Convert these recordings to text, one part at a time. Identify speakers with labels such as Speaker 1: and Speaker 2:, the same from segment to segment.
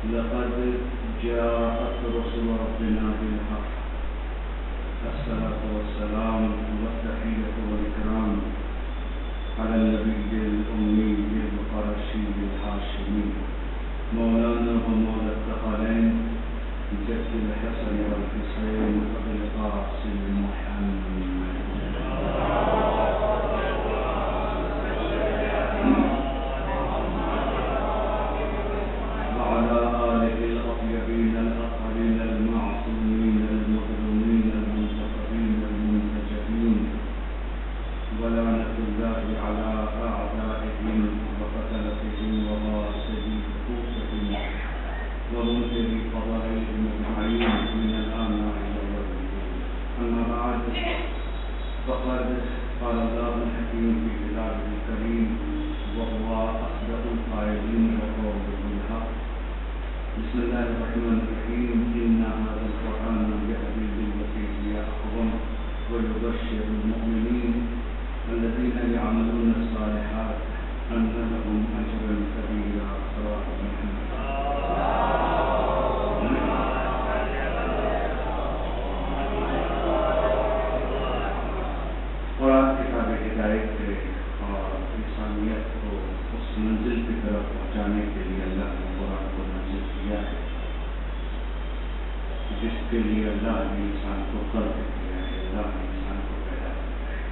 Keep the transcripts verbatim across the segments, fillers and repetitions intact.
Speaker 1: لقد جاءت رسل ربنا بالحق. الصلاة والسلام والتحية والإكرام على النبي الأمي القرشي الهاشمي مولانا ومولى الثقلين جد الحسن والحسين أبي القاسم محمد وعلى آله الأطيبين الأطهرين المعصومين المظلومين المنتقبين المنتجبين ولعنة الله على أعدائهم وقتلتهم وغاسلي حقوقهم ومنكر فضائلهم أجمعين من الآن إلى يوم الدين. أما بعد فقد قال الله الحكيم في كتابه الكريم وهو أصدق القائلين وقوله الحق. بسم الله الرحمن الرحيم. إن هذا القرآن يهدي للتي هي أقوم ويبشر المؤمنين الذين يعملون الصالحات أن لهم أجرا كبيرا. صراط محمد. قرآن کتاب ہدایت ہے اور انسانیت کو اس منزل کی طرف پہنچانے کے لیے اللہ نے قرآن کو نازل کیا ہے جس کے لیے اللہ نے انسان کو خلق کیا ہے، اللہ نے انسان کو پیدا کیا ہے۔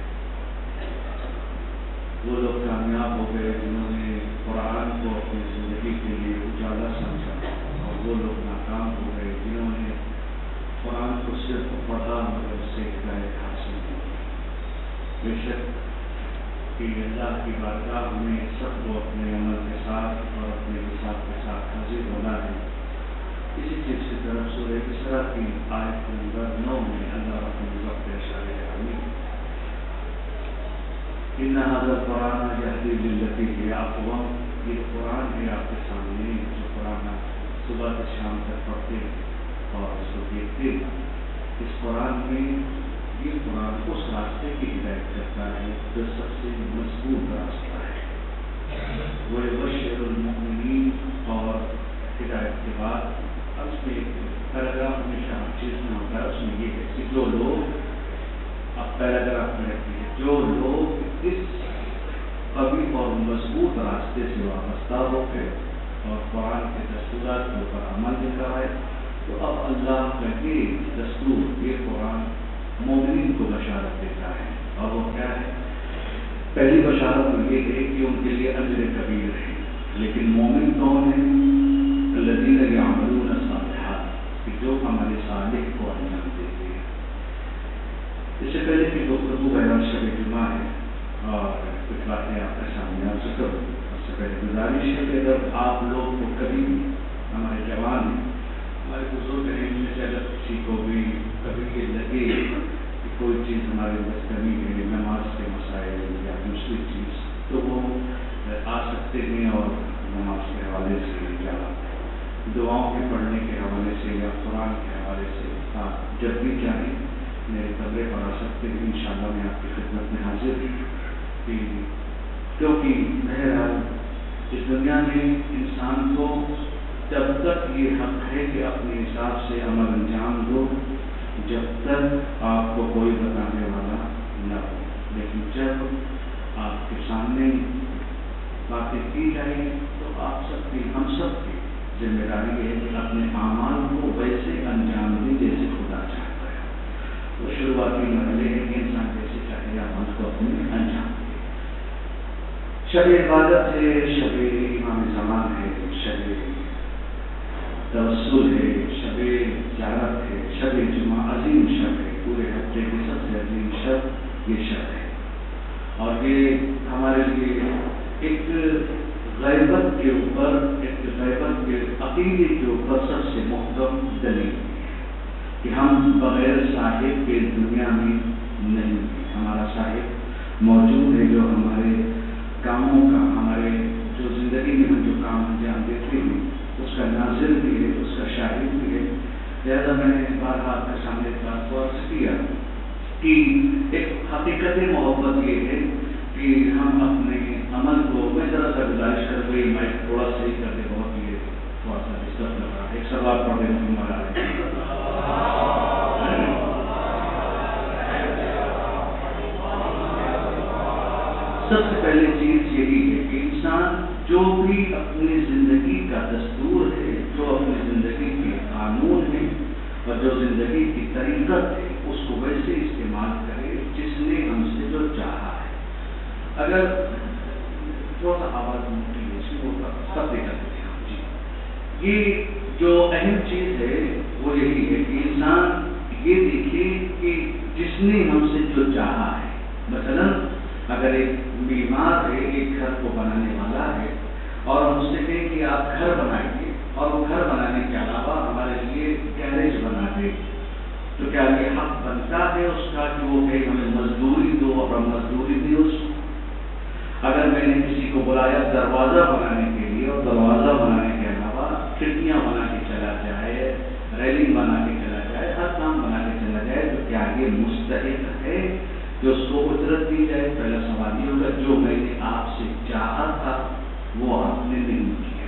Speaker 1: وہ لوگ کامیاب ہو گئے جنہوں نے قرآن کو اپنی زندگی کے لیے اجالا سمجھا، اور وہ لوگ ناکام ہو گئے جنہوں نے قرآن کو صرف پڑھا مگر اس سے ہدایت حاصل کی۔ بے شک کہ اللہ کی بارگاہ میں سب کو اپنے عمل کے ساتھ اور اپنے حساب کے ساتھ حاضر ہونا ہے۔ اسی چیز کی طرف سورہ اسراء کی آیت نمبر نو میں اللہ رب العزت پیش آئے آمین۔ ان هذا القرآن يهدي للتي هي اقوم۔ یہ قرآن ہے آپ کے سامنے جو قرآن صبح سے شام تک پڑھتے اور اس کو دیکھتے۔ اس قرآن میں یہ قرآن اس راستے کی ہدایت کرتا ہے جو سب سے مضبوط راستہ ہے۔ وَيُبَشِّرُ الْمُؤْمِنِينَ، اور ہدایت کے بعد اب اس میں پیراگراف ہمیشہ ہر چیز میں ہوتا ہے، اس میں یہ ہے کہ جو لوگ اب پیراگراف میں رہتے ہیں جو لوگ اس قوی اور مضبوط راستے سے وابستہ ہو گئے اور قرآن کے دستورات کے اوپر عمل بھی کرائے، تو اب اللہ کا یہ دستور یہ قرآن مومنین کو بشارت دیتا ہے، اور وہ کیا ہے؟ پہلی بشارت یہ ہے کہ ان کے لیے اجر کبیر ہے۔ لیکن مومن کون ہیں؟ الذین یعملون الصالحات، کہ جو عمل صالح کو انجام دیتے ہیں۔ اس سے پہلے کہ گفتگو بیان شب جمعہ ہے اور کچھ باتیں آپ کے سامنے عرض کروں، اس سے پہلے گزارش ہے کہ اگر آپ لوگ کو کبھی ہمارے جوان ہیں، ہمارے بزرگ ہیں، ان میں سے اگر کسی کو بھی کبھی یہ لگے کہ کوئی چیز ہمارے اندر کمی ہے، نماز کے مسائل یا دوسری چیز، تو وہ آ سکتے ہیں اور نماز کے حوالے سے یا دعاؤں کے پڑھنے کے حوالے سے یا قرآن کے حوالے سے آپ جب بھی چاہیں میرے کمرے پر آ سکتے ہیں۔ انشاءاللہ میں آپ کی خدمت میں حاضر ہوں، کیونکہ بہرحال اس دنیا میں انسان کو جب تک یہ حق ہے کہ اپنے حساب سے عمل انجام دو جب تک آپ کو کوئی بتانے والا نہ ہو، لیکن جب آپ کے سامنے باتیں کی جائیں تو آپ سب کی ہم سب کی ذمہ داری ہے کہ اپنے اعمال کو ویسے انجام دیں جیسے خدا چاہتا ہے۔ تو شروعاتی مرحلے ہے کہ انسان جیسے چاہے عمل کو اپنے انجام دے۔ شب عبادت ہے، شب امام زمان ہے، شب توسل ہے، شب زیارت ہے، شب جمعہ عظیم شب ہے، پورے ہفتے کی سب سے عظیم شب یہ شب ہے، اور یہ ہمارے لیے ایک غیبت کے اوپر ایک غیبت کے عقیدے کے اوپر سب سے محکم دلیل ہے کہ ہم بغیر صاحب کے دنیا میں نہیں ہیں۔ ہمارا صاحب موجود ہے جو ہمارے کاموں کا، ہمارے جو زندگی میں ہم جو کام انجام دیتے ہیں اس کا ناظر بھی ہے، اس کا شاہد بھی ہے۔ لہٰذا میں نے بارہا آپ کے سامنے بات کو عرض کیا کہ ایک حقیقت محبت یہ ہے کہ ہم اپنے عمل کو، میں ذرا سا گزارش کر رہی میں تھوڑا صحیح کر کے بہت یہ تھوڑا سا ڈسٹرب صلوات پڑھ دیں محمد علیہ۔ سب سے پہلے چیز یہی ہے کہ انسان جو بھی اپنی زندگی کا دستور ہے، جو اپنی زندگی کے قانون ہے اور جو زندگی کی طریقت ہے، اس کو ویسے استعمال کرے جس نے ہم سے جو چاہا ہے۔ اگر تھوڑا سا آواز موٹی ہے، اس کو سب دیکھا دیتے ہیں جی، یہ جو اہم چیز ہے وہ یہی ہے کہ انسان یہ دیکھے کہ جس نے ہم سے جو چاہا ہے، مثلا اگر ایک بیمار ہے، ایک گھر کو بنانے والا ہے اور ہم اس سے کہیں کہ آپ گھر بنائیے، اور وہ گھر بنانے کے علاوہ ہمارے لیے گیریج بنا دے، تو کیا یہ حق بنتا ہے اس کا کہ وہ کہ ہمیں مزدوری دو اور ہم مزدوری دے اس کو؟ اگر میں نے کسی کو بلایا دروازہ بنانے کے لیے اور دروازہ بنانے کے علاوہ کھڑکیاں بنا کے چلا جائے، ریلنگ بنا کے چلا جائے، ہر کام بنا کے چلا جائے، تو کیا یہ مستحق ہے کہ اس کو اجرت دی جائے؟ پہلا سوال یہ ہوگا، جو میں نے آپ سے چاہا تھا وہ آپ نے نہیں کیا۔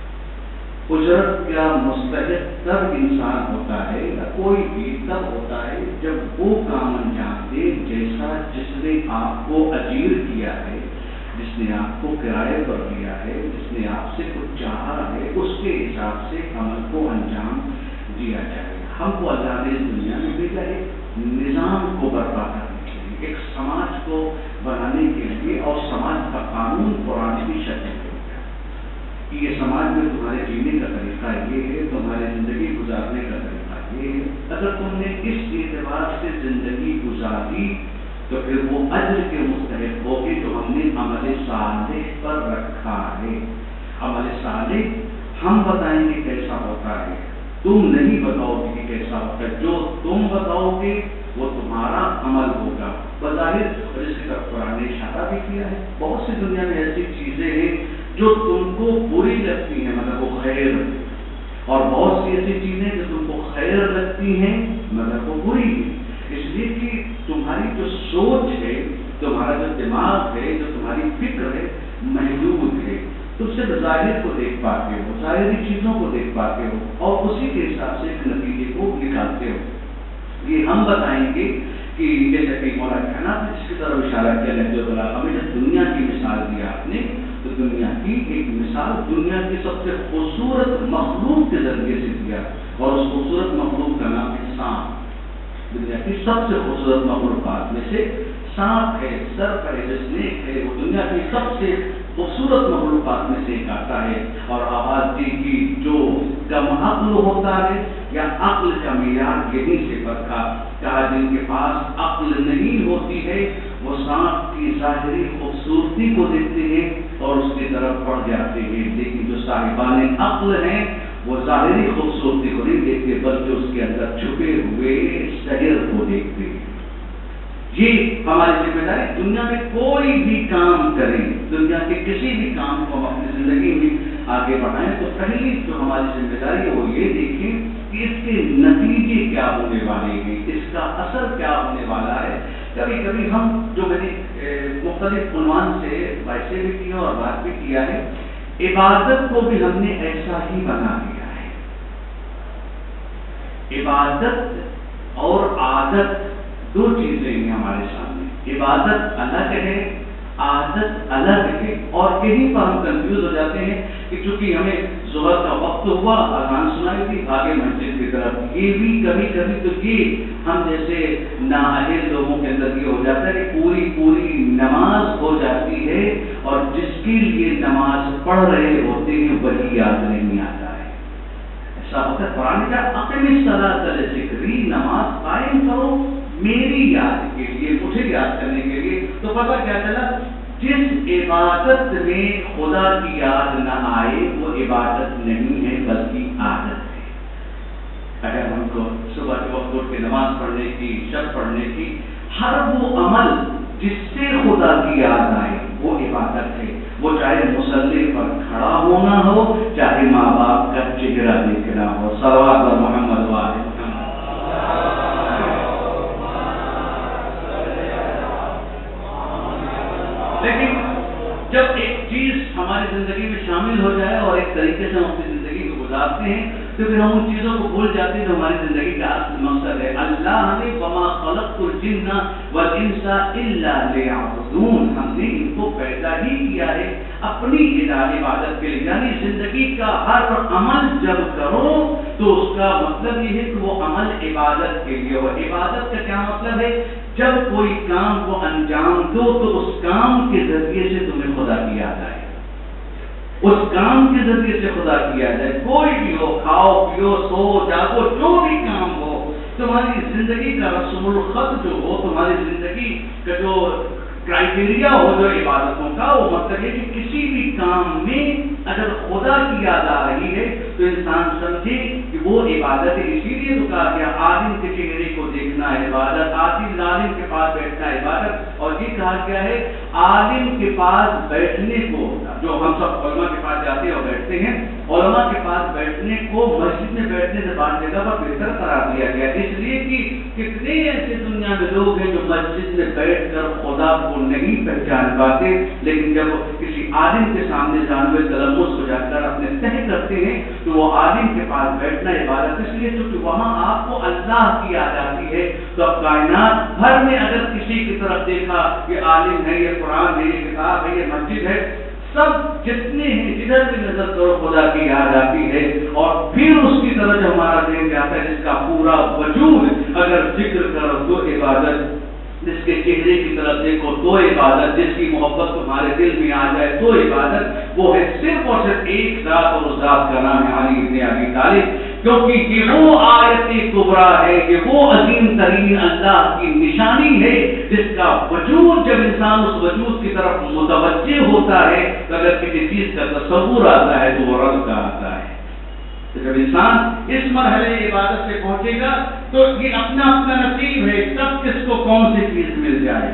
Speaker 1: اجرت کا مستحق تب انسان ہوتا ہے یا کوئی بھی تب ہوتا ہے جب وہ کام انجام دے جیسا جس نے آپ کو اجیر کیا ہے، جس نے آپ کو کرائے پر دیا ہے، جس نے آپ سے کچھ چاہا ہے، اس کے حساب سے عمل کو انجام دیا جائے۔ ہم کو اللہ نے اس دنیا میں بھیجا ہے نظام کو برپا کرنے کے لیے، ایک سماج کو بنانے کے لیے، اور سماج کا قانون قرآن کی شکل میں کہ یہ سماج میں تمہارے جینے کا طریقہ یہ ہے، تمہارے زندگی گزارنے کا طریقہ یہ ہے۔ اگر تم نے اس اعتبار سے زندگی گزاری تو پھر وہ اجر کے مستحق ہوگی جو ہم نے عمل صالح پر رکھا ہے۔ عمل صالح ہم بتائیں گے کیسا ہوتا ہے، تم نہیں بتاؤ گے کہ کیسا ہوتا ہے، جو تم بتاؤ گے وہ تمہارا عمل ہوگا بظاہر۔ اور اس کی طرف قرآن نے اشارہ بھی کیا ہے، بہت سی دنیا میں ایسی چیزیں ہیں جو تم کو بری لگتی ہیں مگر وہ خیر، اور بہت سی ایسی چیزیں جو تم کو خیر لگتی ہیں مگر وہ بری ہے، اس لیے کہ تمہاری جو سوچ ہے، تمہارا جو دماغ ہے، جو تمہاری فکر ہے محدود ہے، تم صرف ظاہر کو دیکھ پاتے ہو، ظاہری چیزوں کو دیکھ پاتے ہو اور اسی کے حساب سے ایک نتیجے کو نکالتے ہو۔ یہ ہم بتائیں گے کہ جیسے کہ مولانا کائنات نے جس کی طرف اشارہ کیا ہے، جو ہمیں جب دنیا کی مثال دی آپ نے، تو دنیا کی ایک مثال دنیا کی سب سے خوبصورت مخلوق کے ذریعے سے دیا، اور اس خوبصورت مخلوق کا نام ہے سانپ۔ دنیا کی سب سے خوبصورت مخلوقات میں سے سانپ ہے، سرپ ہے، اسنیک ہے، وہ دنیا کی سب سے خوبصورت مخلوقات میں سے ایک آتا ہے۔ اور آواز دی کہ جو کم عقل ہوتا ہے یا عقل کا معیار یہیں سے پرکھا، کہا جن کے پاس عقل نہیں ہوتی ہے وہ سانپ کی ظاہری خوبصورتی کو دیکھتے ہیں اور اس کی طرف بڑھ جاتے ہیں، لیکن جو صاحبان عقل ہیں وہ ظاہری خوبصورتی کو نہیں دیکھتے بلکہ اس کے اندر چھپے ہوئے شہر کو دیکھتے ہیں۔ یہ ہماری ذمہ داری، دنیا میں کوئی بھی کام کریں، دنیا کے کسی بھی کام کو ہم اپنی زندگی میں آگے بڑھائیں تو پہلی جو ہماری ذمہ داری ہے وہ یہ دیکھیں کہ اس کے نتیجے کیا ہونے والے ہیں، اس کا اثر کیا ہونے والا ہے۔ کبھی کبھی ہم جو میں نے مختلف عنوان سے ویسے بھی کیا اور بات بھی کیا ہے، عبادت کو بھی ہم نے ایسا ہی بنا دیا ہے۔ عبادت اور عادت دو چیزیں ہیں ہمارے سامنے، عبادت الگ ہے، عادت الگ ہے، اور یہیں پر ہم کنفیوز ہو جاتے ہیں کہ چونکہ ہمیں ظہر کا وقت ہوا، اذان سنائی تھی، آگے مسجد کی طرف۔ یہ بھی کبھی کبھی تو یہ ہم جیسے نااہل لوگوں کے اندر یہ ہو جاتا ہے کہ پوری پوری نماز ہو جاتی ہے اور جس کے لیے نماز پڑھ رہے ہوتے ہیں وہی یاد نہیں آتا ہے۔ ایسا ہوتا ہے، قرآن کا اقم الصلاۃ لذکری، نماز قائم کرو میری یاد کے لیے، مجھے یاد کرنے کے لیے۔ تو پتہ کیا چلا، جس عبادت میں خدا کی یاد نہ آئے وہ عبادت نہیں ہے بلکہ عادت ہے۔ اگر ہم کو صبح کے وقت اٹھ کے نماز پڑھنے کی، شب پڑھنے کی، ہر وہ عمل جس سے خدا کی یاد آئے وہ عبادت ہے، وہ چاہے مصلی پر کھڑا ہونا ہو، چاہے ماں باپ کا چہرہ دیکھنا ہو۔ صلوات بر محمد وآل محمد۔ لیکن جب ایک چیز ہماری زندگی میں شامل ہو جائے اور ایک طریقے سے ہم اپنی زندگی کو گزارتے ہیں
Speaker 2: تو پھر ہم ان چیزوں کو بھول جاتے ہیں جو ہماری زندگی کا اصل مقصد ہے. اللہ نے وما خلقت الجن والانس الا لیعبدون، ہم نے ان کو پیدا ہی کیا ہے اپنی عبادت کے لیے. یعنی زندگی کا ہر عمل جب کرو تو اس کا مطلب یہ ہے کہ وہ عمل عبادت کے لیے ہو. عبادت کا کیا مطلب ہے؟ جب کوئی کام کو انجام دو تو اس کام کے ذریعے سے تمہیں خدا کی یاد آئے، اس کام کے ذریعے سے خدا کیا جائے. کوئی بھی ہو، کھاؤ پیو سو جاگو، جو بھی کام ہو، تمہاری زندگی کا رسم الخط جو ہو، تمہاری زندگی کا جو کرائٹیریا ہو جو عبادتوں کا، وہ مطلب ہے کہ کسی بھی کام میں اگر خدا کی یاد آ رہی ہے تو انسان سمجھے کہ وہ عبادت ہے. اسی لیے تو کہا گیا عالم کے چہرے کو دیکھنا ہے عبادت، عادل عالم کے پاس بیٹھنا ہے عبادت. اور یہ کہا گیا ہے عالم کے پاس بیٹھنے کو، جو ہم سب علماء کے پاس جاتے ہیں اور بیٹھتے ہیں، علماء کے پاس بیٹھنے کو مسجد میں بیٹھنے سے بعض جگہ پر بہتر قرار دیا گیا، اس لیے کہ کتنے ایسے دنیا میں لوگ ہیں جو مسجد میں بیٹھ کر خدا کو نہیں پہچان پاتے، لیکن جب کسی عالم کے سامنے جانوے تلمس ہو جا کر اپنے طے کرتے ہیں تو وہ عالم کے پاس بیٹھنا عبادت. اس لیے کیونکہ وہاں آپ کو اللہ کی یاد آتی ہے. تو اب کائنات بھر میں اگر کسی کی طرف دیکھا یہ عالم ہے، یہ قرآن ہے، یہ کتاب ہے، یہ مسجد ہے، سب جتنے ہیں جدھر بھی نظر کرو خدا کی یاد آتی ہے. اور پھر اس کی طرف جو ہمارا ذہن جاتا ہے جس کا پورا وجود اگر ذکر کرو تو عبادت، جس کے چہرے کی طرف دیکھو تو عبادت، جس کی محبت تمہارے دل میں آ جائے تو عبادت، وہ ہے صرف اور صرف ایک ذات، اور اس ذات کا نام ہے علی ابن ابی طالب. کیونکہ یہ وہ آیت کبریٰ ہے، یہ وہ عظیم ترین اللہ کی نشانی ہے جس کا وجود جب انسان اس وجود کی طرف متوجہ ہوتا ہے تو اگر کسی چیز کا تصور آتا ہے تو وہ رب کا آتا ہے. تو جب انسان اس مرحلے عبادت سے پہنچے گا تو یہ اپنا اپنا نصیب ہے، کب کس کو کون سی چیز مل جائے.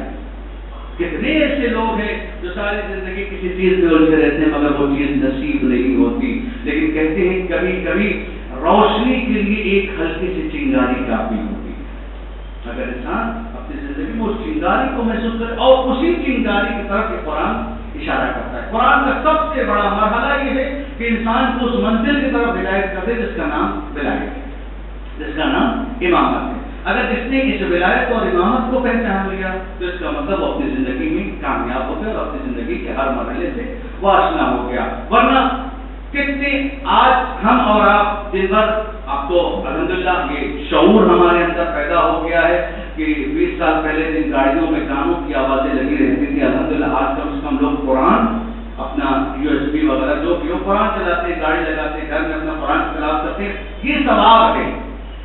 Speaker 2: کتنے ایسے لوگ ہیں جو ساری زندگی کسی چیز میں الجھے رہتے ہیں مگر وہ چیز نصیب نہیں ہوتی. لیکن کہتے ہیں کبھی کبھی روشنی کے لیے ایک ہلکی سی چنگاری کافی ہوتی ہے. اگر انسان اپنی زندگی میں اس چنگاری کو محسوس کرے، اور اسی چنگاری کی طرف یہ قرآن اشارہ کرتا ہے. قرآن کا سب سے بڑا مرحلہ یہ ہے کہ انسان کو اس منزل کی طرف ہدایت کر دے جس کا نام ولایت ہے، جس کا نام امامت ہے. اگر جس نے اس ولایت اور امامت کو پہچان لیا تو اس کا مطلب وہ اپنی زندگی میں کامیاب ہو گیا اور اپنی زندگی کے ہر مرحلے سے واشنا ہو گیا. ورنہ کتنے آج ہم اور آپ دن بھر، اب تو الحمدللہ یہ شعور ہمارے اندر پیدا ہو گیا ہے کہ بیس سال پہلے جن گاڑیوں میں گانوں کی آوازیں لگی رہتی تھی، الحمدللہ آج کم سے کم لوگ قرآن اپنا یو ایس بی وغیرہ جو بھی ہو قرآن چلاتے ہیں، گاڑی لگاتے ہیں، گھر میں اپنا قرآن تلاوت کرتے ہیں. یہ ثواب ہے،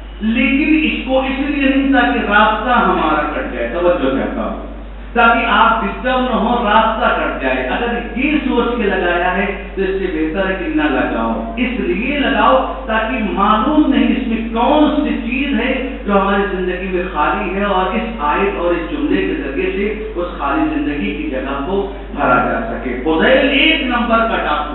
Speaker 2: لیکن اس کو اس لیے نہیں تاکہ رابطہ ہمارا کٹ جائے. توجہ کہتا ہوں، تاکہ آپ ڈسٹرب نہ ہو، راستہ کٹ جائے. اگر یہ سوچ کے لگایا ہے تو اس سے بہتر ہے کہ نہ لگاؤ. اس لیے لگاؤ تاکہ معلوم نہیں اس میں کون سی چیز ہے جو ہماری زندگی میں خالی ہے، اور اس آیت اور اس جملے کے ذریعے سے اس خالی زندگی کی جگہ کو بھرا جا سکے. فضیل ایک نمبر کا ڈاکو،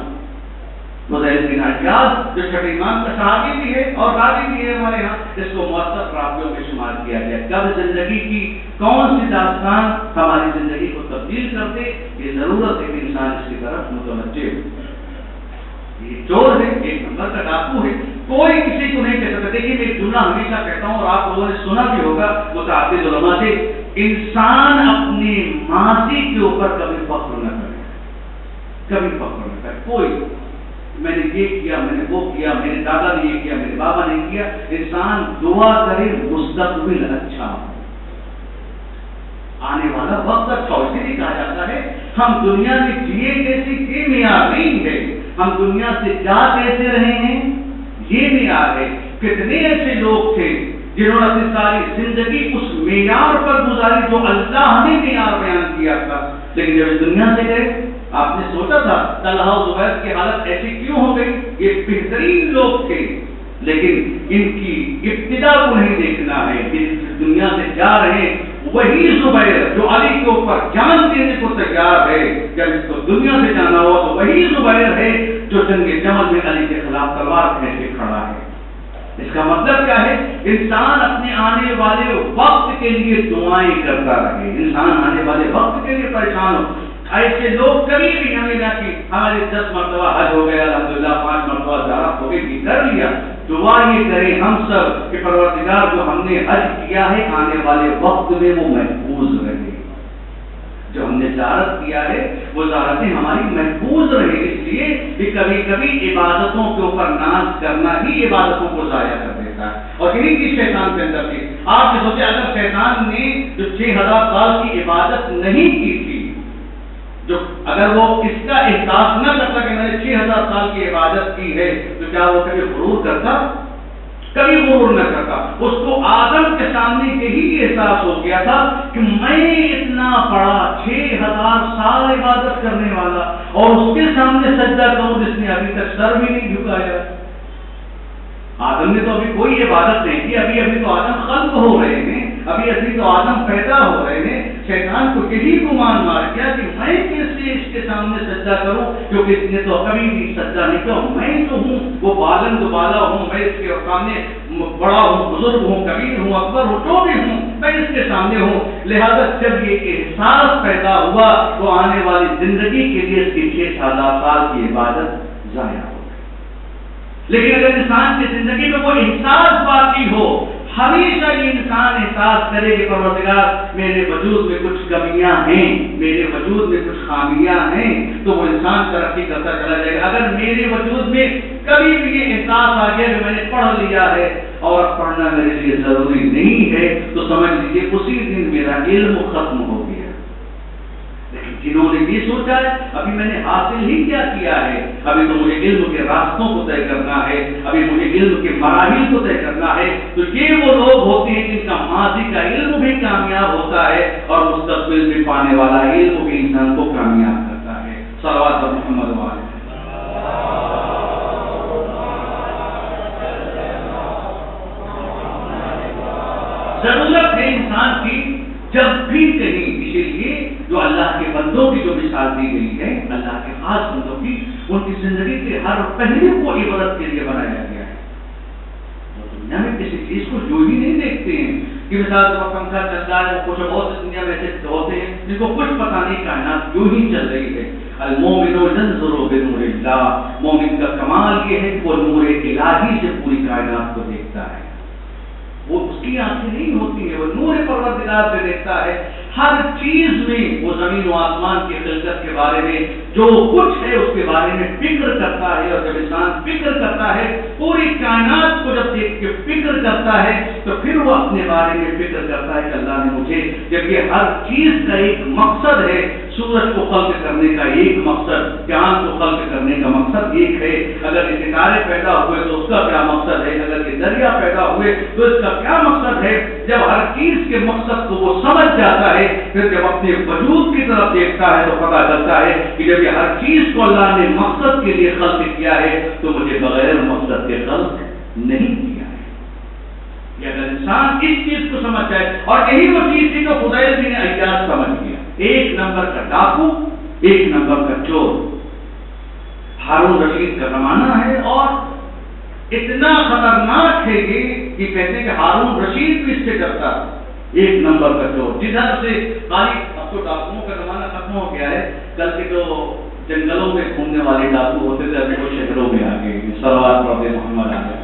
Speaker 2: فضیل بن عیاض جو چھٹے امام کا صحابی بھی ہے اور راوی بھی ہے ہمارے یہاں، اس کو مؤثر راویوں میں شمار کیا گیا. کب زندگی کی کون سی داستان ہماری زندگی کو تبدیل کر دے، یہ ضرورت ہے کہ انسان اس کی طرف متوجہ ہو. یہ چور ہے، ایک نمبر کا ڈاکو ہے، کوئی کسی کو نہیں کہہ سکتا. دیکھیے میں ایک جملہ ہمیشہ کہتا ہوں اور آپ لوگوں نے سنا بھی ہوگا متعدد علماء سے، انسان اپنے ماضی کے اوپر کبھی فخر نہ کرے، کبھی فخر نہ کرے. کوئی میں نے یہ کیا، میں نے وہ کیا، میرے دادا نے یہ کیا، میرے بابا نے کیا. انسان دعا کرے مستقبل اچھا ہو، آنے والا وقت اچھا ہو. اسی لیے کہا جاتا ہے ہم دنیا میں جیے کیسی یہ معیار نہیں ہے، ہم دنیا سے جا کیسے رہے ہیں یہ معیار ہے. کتنے ایسے لوگ تھے جنہوں نے اپنی ساری زندگی اس معیار پر گزاری جو اللہ نے معیار بیان کیا تھا، لیکن جب اس دنیا سے گئے آپ نے سوچا تھا طلحہ و زبیر کی حالت ایسی کیوں ہو گئی؟ یہ بہترین لوگ تھے لیکن ان کی ابتدا کو نہیں دیکھنا ہے. جس دنیا سے جا رہے ہیں وہی زبیر جو علی کے اوپر جان دینے کو تیار ہے، جب اس کو دنیا سے جانا ہو تو وہی زبیر ہے جو جنگ جمل میں علی کے خلاف تلوار پھینک کے کھڑا ہے. اس کا مطلب کیا ہے؟ انسان اپنے آنے والے وقت کے لیے دعائیں کرتا رہے. انسان آنے والے وقت کے لیے پریشان ہو. ایسے لوگ کبھی بھی ہمیں نہ کہ ہمارے دس مرتبہ حج ہو گیا الحمدللہ، پانچ مرتبہ زیارت ہو گئی، کر لیا، دعا یہ کریں ہم سب کہ پروردگار جو ہم نے حج کیا ہے آنے والے وقت میں وہ محفوظ رہے، جو ہم نے زیارت کیا ہے وہ زیارتیں ہماری محفوظ رہے، اس لیے کہ کبھی کبھی عبادتوں کے اوپر ناز کرنا ہی عبادتوں کو ضائع کر دیتا ہے، اور یہی چیز شیطان کے اندر تھی۔ آپ نے سوچے اگر شیطان نے جو چھ ہزار سال کی عبادت نہیں کی تھی، جو اگر وہ اس کا احساس نہ کرتا کہ میں نے چھ ہزار سال کی عبادت کی ہے، تو کیا وہ کبھی غرور کرتا؟ کبھی غرور نہ کرتا۔ اس کو آدم کے سامنے یہی احساس ہو گیا تھا کہ میں اتنا بڑا چھ ہزار سال عبادت کرنے والا اور اس کے سامنے سجدہ کروں جس نے ابھی تک سر بھی نہیں جھکایا۔ آدم نے تو ابھی کوئی عبادت نہیں کی، ابھی ابھی تو آدم خلق ہو رہے ہیں، ابھی ابھی تو آدم پیدا ہو رہے ہیں۔ شیطان کو یہی گمان مار گیا کہ میں کیسے اس کے سامنے سجدہ کروں، کیونکہ اس نے تو کبھی بھی سجدہ نہیں کیا، میں تو ہوں وہ بالن دوبالا ہوں، میں اس کے سامنے بڑا ہوں، بزرگ ہوں، کبیر ہوں، اکبر ہوں، جو بھی ہوں میں اس کے سامنے ہوں۔ لہذا جب یہ احساس پیدا ہوا تو آنے والی زندگی کے لیے اس کی چھ ہزار سال کی عبادت ضائع ہو۔ لیکن اگر انسان کی زندگی میں وہ احساس باقی ہو، ہمیشہ یہ انسان احساس کرے کہ پروردگار میرے وجود میں کچھ کمیاں ہیں، میرے وجود میں کچھ خامیاں ہیں، تو وہ انسان ترقی کرتا چلا جائے گا۔ اگر میرے وجود میں کبھی بھی یہ احساس آ گیا کہ میں نے پڑھ لیا ہے اور پڑھنا میرے لیے ضروری نہیں ہے، تو سمجھ لیجیے اسی دن میرا علم ختم ہو گیا۔ لیکن جنہوں نے یہ سوچا ہے ابھی میں نے حاصل ہی کیا کیا ہے، ابھی تو مجھے علم کے راستوں کو طے کرنا ہے، ابھی مجھے علم کے مراحل کو طے کرنا ہے، تو یہ وہ لوگ ہوتے ہیں جن کا ماضی کا علم بھی کامیاب ہوتا ہے اور مستقبل میں پانے والا علم بھی انسان کو کامیاب کرتا ہے۔ صلوات محمد والے ضرورت ہے انسان کی جب بھی کہیں، اسی لیے جو اللہ کے بندوں کی جو مثال دی گئی ہے، اللہ کے خاص بندوں کی، ان کی زندگی کے ہر پہلو کو عبرت کے لیے بنایا گیا ہے۔ وہ دنیا میں کسی چیز کو جو ہی نہیں دیکھتے ہیں کہ مثال کا پنکھا چل رہا ہے، وہ کچھ بہت سی دنیا میں ایسے ہوتے ہیں جن کو کچھ پتہ نہیں کائنات جو ہی چل رہی ہے۔ المومن ينظر بنور اللہ، مومن کا کمال یہ ہے کہ وہ نور الہی سے پوری کائنات کو دیکھتا ہے۔ وہ اس کی آنکھیں نہیں ہوتی ہے، وہ نور پروردگار سے دیکھتا ہے۔ ہر چیز میں وہ زمین و آسمان کی خلقت کے بارے میں جو کچھ ہے اس کے بارے میں فکر کرتا ہے، اور جب انسان فکر کرتا ہے پوری کائنات کو جب دیکھ کے فکر کرتا ہے تو پھر وہ اپنے بارے میں فکر کرتا ہے کہ اللہ نے مجھے، جب یہ ہر چیز کا ایک مقصد ہے، سورج کو خلق کرنے کا ایک مقصد، چاند کو خلق کرنے کا مقصد ایک ہے، اگر یہ ستارے پیدا ہوئے تو اس کا کیا مقصد ہے، اگر یہ دریا پیدا ہوئے تو اس کا کیا مقصد ہے، جب ہر چیز کے مقصد کو وہ سمجھ جاتا ہے پھر جب اپنے وجود کی طرف دیکھتا ہے تو پتہ چلتا ہے کہ جب یہ ہر چیز کو اللہ نے مقصد کے لیے خلق کیا ہے تو مجھے بغیر مقصد کے خلق نہیں کیا ہے۔ کہ اگر انسان اس چیز کو سمجھ جائے، اور یہی وہ چیز تھی جو فضیل بن عیاض سمجھ گیا، ایک نمبر کا ڈاکو، ایک نمبر کا چور، ہارون رشید کا زمانہ ہے اور اتنا خطرناک ہے یہ کہ کہتے ہیں کہ ہارون رشید بھی اس سے ڈرتا، ایک نمبر کا چور، جدھر سے خالی اب تو ڈاکوؤں کا زمانہ ختم ہو گیا ہے، کل کے جو جنگلوں میں گھومنے والے ڈاکو ہوتے تھے ابھی وہ شہروں میں آ گئے۔ صلوات پڑھتے محمد علیہ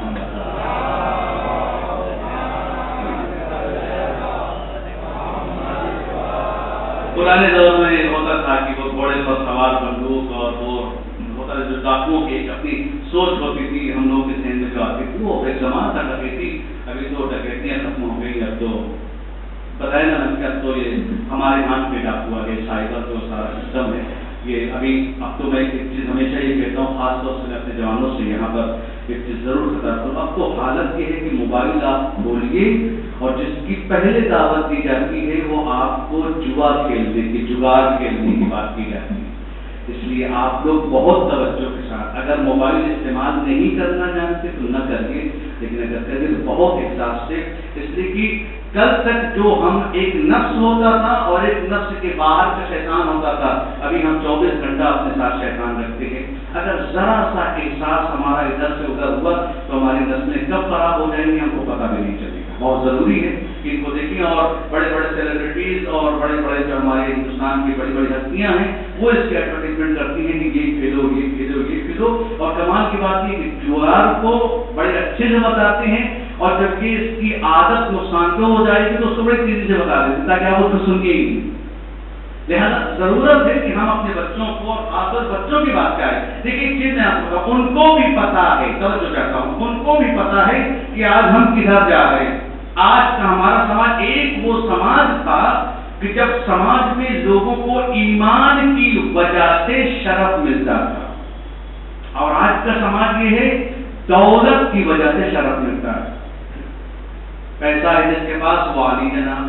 Speaker 2: پرانے دور میں ہوتا تھا کہ وہ گھوڑے پر سوار بندوق اور وہ ہوتا ہے جو ڈاکوؤں کی ایک اپنی سوچ ہوتی تھی، ہم لوگ کے ذہن میں جو آتی تھی وہ ایک زمان تھا ڈکیتی، ابھی تو ڈکیتیاں ختم ہو گئی، اب تو بتایا نا اب تو یہ ہمارے ہاتھ میں ڈاکو آ گئے، سائبر جو سارا سسٹم ہے یہ ابھی، اب تو میں ایک چیز ہمیشہ یہ کہتا ہوں خاص طور سے اپنے جوانوں سے یہاں پر ایک چیز ضرور بتاتا ہوں، اب تو حالت یہ ہے کہ موبائل آپ کھولیے اور جس کی پہلے دعوت دی جاتی ہے وہ آپ کو جوا کھیلنے کی، جگار کھیلنے کی بات کی جاتی ہے۔ اس لیے آپ لوگ بہت توجہ کے ساتھ، اگر موبائل استعمال نہیں کرنا جانتے تو نہ کریے، لیکن اگر کریے تو بہت احساس سے، اس لیے کہ کل تک جو ہم ایک نفس ہوتا تھا اور ایک نفس کے باہر کا شیطان ہوتا تھا، ابھی ہم چوبیس گھنٹہ اپنے ساتھ شیطان رکھتے ہیں۔ اگر ذرا سا احساس ہمارا ادھر سے ادھر ہوا تو ہماری نسلیں کب خراب ہو جائیں گی ہم کو پتہ بھی نہیں چلے گا۔ بہت ضروری ہے کہ ان کو دیکھیں، اور بڑے بڑے سیلیبریٹیز اور بڑے بڑے جو ہمارے ہندوستان کی بڑی بڑی ہستیاں ہیں وہ اس کی ایڈورٹیزمنٹ کرتی ہیں کہ یہ کھیلو یہ کھیلو یہ کھیلو، اور اور کمال کی بات یہ کہ جوار کو بڑے اچھے سے بتاتے ہیں، اور جب کہ اس کی عادت نقصان دہ ہو جائے گی تو اس کو بڑی تیزی سے بتا دیتے تاکہ آپ اس کو سن کے ہی. لہٰذا ضرورت ہے کہ ہم اپنے بچوں کو، اور خاص طور بچوں کی بات کریں. دیکھیے ایک چیز میں آپ کو بتاؤں، ان کو بھی پتا ہے، توجہ چاہتا ہوں، ان کو بھی پتا ہے کہ آج ہم کدھر جا رہے ہیں. آج کا ہمارا سماج ایک وہ سماج تھا کہ جب سماج میں لوگوں کو ایمان کی وجہ سے شرف ملتا تھا، اور آج کا سماج یہ ہے دولت کی وجہ سے شرف ملتا ہے. پیسہ ہے جس کے پاس وہ علی جناب.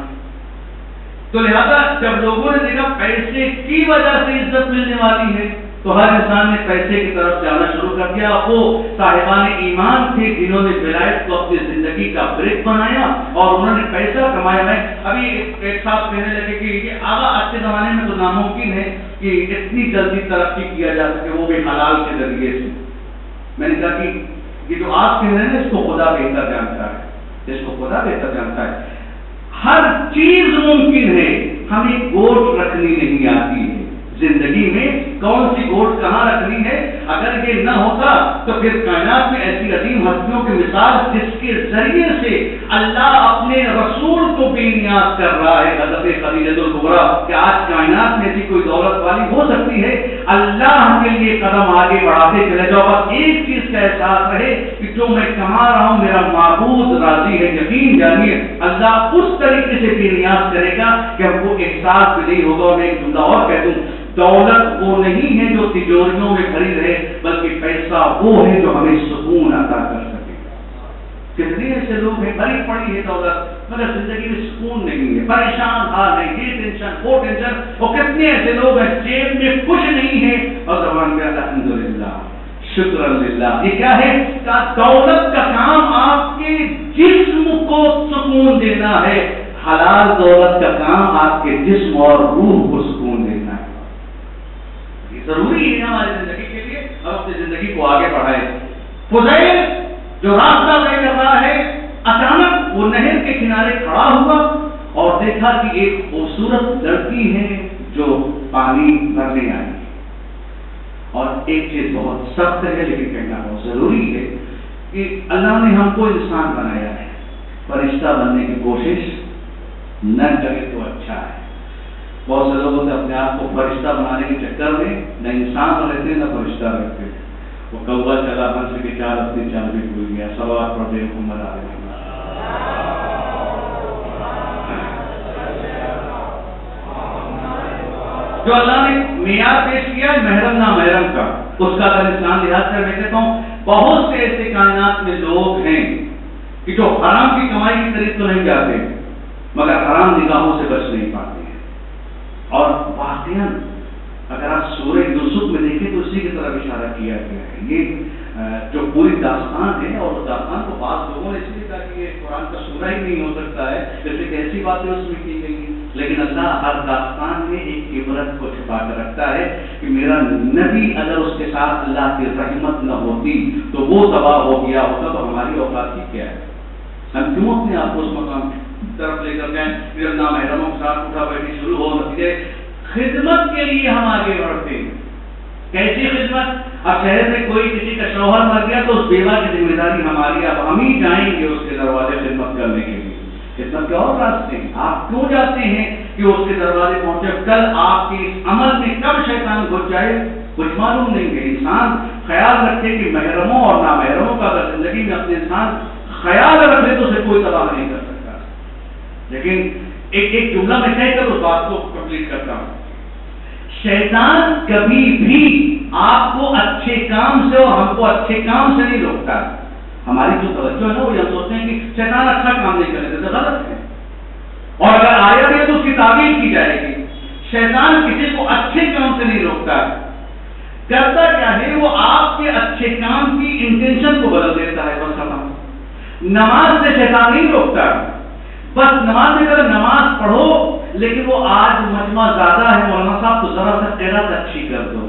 Speaker 2: تو لہذا جب لوگوں نے دیکھا پیسے کی وجہ سے عزت ملنے والی ہے تو ہر انسان نے پیسے کی طرف جانا شروع کر دیا. وہ صاحبان ایمان تھے جنہوں نے ولایت کو اپنی زندگی کا بریک بنایا اور انہوں نے پیسہ کمایا. میں ابھی ایک ساتھ کہنے لگے کہ آگا آج کے زمانے میں تو ناممکن ہے کہ اتنی جلدی ترقی کیا جا سکے، وہ بھی حلال کے ذریعے سے. میں نے کہا کہ یہ جو آپ کہہ رہے ہیں اس کو خدا بہتر جانتا ہے، اس کو خدا بہتر جانتا ہے. ہر چیز ممکن ہے، ہمیں گوٹ رکھنی نہیں آتی ہے. زندگی میں کون سی گوٹ کہاں رکھنی ہے، اگر یہ نہ ہوتا تو پھر کائنات میں ایسی عظیم ہستیوں کی مثال جس کے ذریعے سے اللہ اپنے رسول کو بے نیاز کر رہا ہے، حضرت خدیجہ الکبریٰ، کہ آج کائنات میں ایسی کوئی دولت والی ہو سکتی ہے. اللہ کے لیے قدم آگے بڑھاتے چلے جاؤ، بس ایک چیز کا احساس رہے کہ جو میں کما رہا ہوں میرا معبود راضی ہے. یقین جانیے اللہ اس طریقے سے بے نیاز کرے گا کہ ہم کو احساس بھی نہیں ہوگا. میں ایک جملہ اور کہہ دوں، دولت وہ نہیں ہے جو تجوریوں میں بھری رہے، بلکہ پیسہ وہ ہے جو ہمیں سکون عطا کر سکے. کتنے ایسے لوگ ہیں بھری پڑی ہے دولت مگر زندگی میں سکون نہیں ہے، پریشان حال ہے، یہ ٹینشن وہ ٹینشن. اور کتنے ایسے لوگ ہیں جیب میں کچھ نہیں ہے اور زبان میں الحمدللہ شکر اللہ. یہ کیا ہے؟ دولت کا کام آپ کے جسم کو سکون دینا ہے، حلال دولت کا کام آپ کے جسم اور روح کو سکون دینا ہے. ضروری ہے ہماری زندگی کے لیے ہم اپنی زندگی کو آگے بڑھائیں. فضیل جو راستہ طے کر رہا ہے، اچانک وہ نہر کے کنارے کھڑا ہوا اور دیکھا کہ ایک خوبصورت لڑکی ہے جو پانی بھرنے آئی. اور ایک چیز بہت سخت ہے لیکن کہنا بہت ضروری ہے کہ اللہ نے ہم کو انسان بنایا ہے، فرشتہ بننے کی کوشش نہ کرے تو اچھا ہے. بہت سے لوگوں نے اپنے آپ کو فرشتہ بنانے کے چکر میں نہ انسان رہتے نہ فرشتہ رہتے. وہ کوا چلا بنس کے چار اپنی چال بھی بھول گیا. سوال پر بے حکومت آ رہے جو اللہ نے معیار پیش کیا ہے محرم نہ محرم کا، اس کا اگر انسان لحاظ کر میں کہتا ہوں بہت سے ایسے کائنات میں لوگ ہیں کہ جو حرام کی کمائی کی طرف تو نہیں جاتے مگر حرام نگاہوں سے بچ نہیں پاتے. اور واقعاً اگر آپ سورہ یوسف میں دیکھیں تو اسی کی طرف اشارہ کیا گیا ہے. یہ جو پوری داستان ہے اور داستان کو بعض لوگوں نے اس لیے کہا کہ یہ قرآن کا سورہ ہی نہیں ہو سکتا ہے، جیسے کہ ایسی باتیں اس میں کی گئی ہیں. لیکن اللہ ہر داستان میں ایک عبرت کو چھپا کر رکھتا ہے کہ میرا نبی اگر اس کے ساتھ اللہ کی رحمت نہ ہوتی تو وہ تباہ ہو گیا ہوتا تو ہماری اوقات کی کیا ہے؟ ہم کیوں اپنے آپ کو اس مقام طرف لے کر گئے پھر اللہ محرموں کے ساتھ اٹھا بیٹھی شروع ہو نتیجے خدمت کے لیے ہم آگے بڑھتے ہیں. کیسی خدمت؟ اب شہر میں کوئی کسی کا شوہر مر گیا تو اس بیوہ کی ذمہ داری ہماری، اب ہم ہی جائیں گے اس کے دروازے خدمت کرنے کے لیے. خدمت کے اور راستے ہیں، آپ کیوں جاتے ہیں کہ اس کے دروازے پہنچے؟ کل آپ کے اس عمل میں کب شیطان گھس جائے کچھ معلوم نہیں ہے. انسان خیال رکھے کہ محرموں اور نامحرموں کا اگر زندگی میں اپنے انسان خیال رکھے تو اسے کوئی تباہ نہیں کر سکتا. لیکن ایک ایک جملہ میں کہہ کر اس بات کو کمپلیٹ کرتا ہوں. شیطان کبھی بھی آپ کو اچھے کام سے اور ہم کو اچھے کام سے نہیں روکتا. ہماری جو توجہ ہے نا وہ یہ سوچتے ہیں کہ شیطان اچھا کام نہیں کرے تو غلط ہے، اور اگر آیا بھی ہے تو اس کی تعبیر کی جائے گی. شیطان کسی کو اچھے کام سے نہیں روکتا. کرتا کیا ہے؟ وہ آپ کے اچھے کام کی انٹینشن کو بدل دیتا ہے. بس نماز سے شیطان نہیں روکتا، بس نماز میں اگر نماز پڑھو لیکن وہ آج مجمع زیادہ ہے مولانا صاحب تو ذرا سا قرات اچھی کر دو.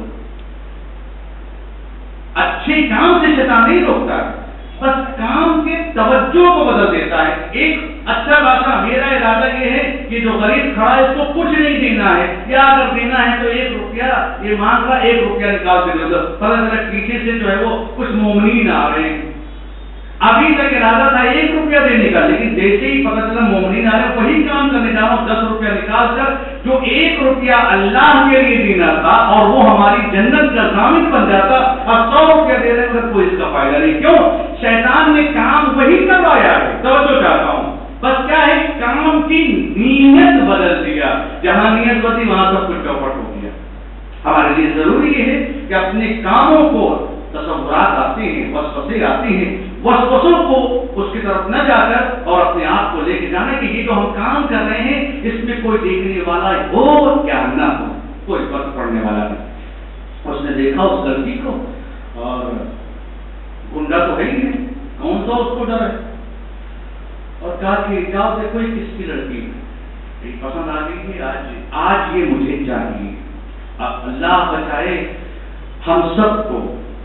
Speaker 2: اچھے کام سے شیطان نہیں روکتا، بس کام کے توجہ کو بدل دیتا ہے. ایک اچھا بادشاہ میرا ارادہ یہ ہے کہ جو غریب کھڑا ہے اس کو کچھ نہیں دینا ہے، یا اگر دینا ہے تو ایک روپیہ یہ مانگ رہا ایک روپیہ نکال کے دے دو، پتہ چلا پیچھے سے جو ہے وہ کچھ مومنین آ رہے ہیں، ابھی تک ارادہ تھا ایک روپیہ دینے کا، لیکن جیسے ہی پتہ چلا مومنین آ رہے ہیں وہی کام کرنے جا رہا ہوں، دس روپیہ نکال کر جو ایک روپیہ اللہ کے لیے دینا تھا اور وہ ہماری جنت کا ضامن بن جاتا، اب سو روپیہ دے رہے ہیں کوئی اس کا فائدہ نہیں۔ کیوں؟ شیطان نے کام وہی کروایا ہے۔ توجہ چاہتا ہوں، بس کیا ہے، کام کی نیت بدل دیا، جہاں نیت بدلی وہاں سب کچھ چوپٹ ہو گیا۔ ہمارے لیے ضروری یہ ہے کہ اپنے کاموں کو تصورات آتے ہیں، وسوسے آتے ہیں، وسوسوں کو اس کی طرف نہ جا کر اور اپنے آپ کو لے کے جانا کہ یہ جو ہم کام کر رہے ہیں اس میں کوئی دیکھنے والا ہو کیا نہ ہو، کوئی فرق پڑنے والا نہیں۔ اس نے دیکھا اس لڑکی کو اور گنڈا تو ہے ہی نہیں، کون سا اس کو ڈر ہے، اور کہا کہ جاؤ دیکھو یہ کس کی لڑکی ہے، پسند آ گئی ہے، آج آج یہ مجھے چاہیے۔ اب اللہ بچائے ہم سب کو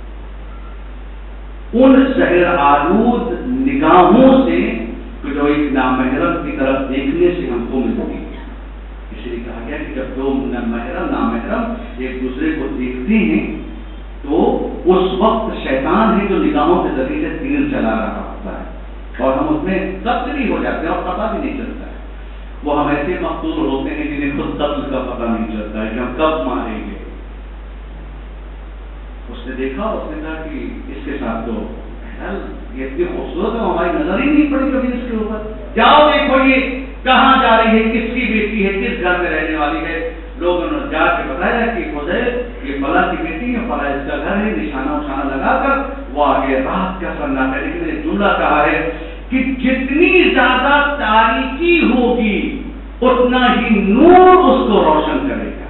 Speaker 2: ان زہر آلود نگاہوں سے جو ایک نامحرم کی طرف دیکھنے سے ہم کو ملتی ہے۔ اس لیے کہا گیا کہ جب دو محرم نامحرم ایک دوسرے کو دیکھتے ہیں تو اس وقت شیطان ہے جو نگاہوں کے ذریعے سے تیر چلا رہا ہوتا ہے اور ہم اس میں قتل بھی ہو جاتے ہیں اور پتہ بھی نہیں چلتا ہے۔ وہ ہم ایسے مقتول ہوتے ہیں جنہیں خود قتل کا پتہ نہیں چلتا ہے کہ ہم کب ماریں گے۔ اس نے دیکھا، اس نے کہا کہ اس کے ساتھ تو یہ اتنی خوبصورت ہے، ہماری نظر ہی نہیں پڑی کبھی اس کے اوپر، جاؤ دیکھو یہ کہاں جا رہی ہے، کس کی بیٹی ہے، کس گھر میں رہنے والی ہے۔ لوگوں نے جا کے بتایا کہ خدیر یہ فلاں کی بیٹی ہے، فلاں اس کا گھر ہے، نشانہ وشانہ لگا کر وہ آگے رات کا سناٹا، لیکن نے جملہ کہا ہے کہ جتنی زیادہ تاریکی ہوگی اتنا ہی نور اس کو روشن کرے گا۔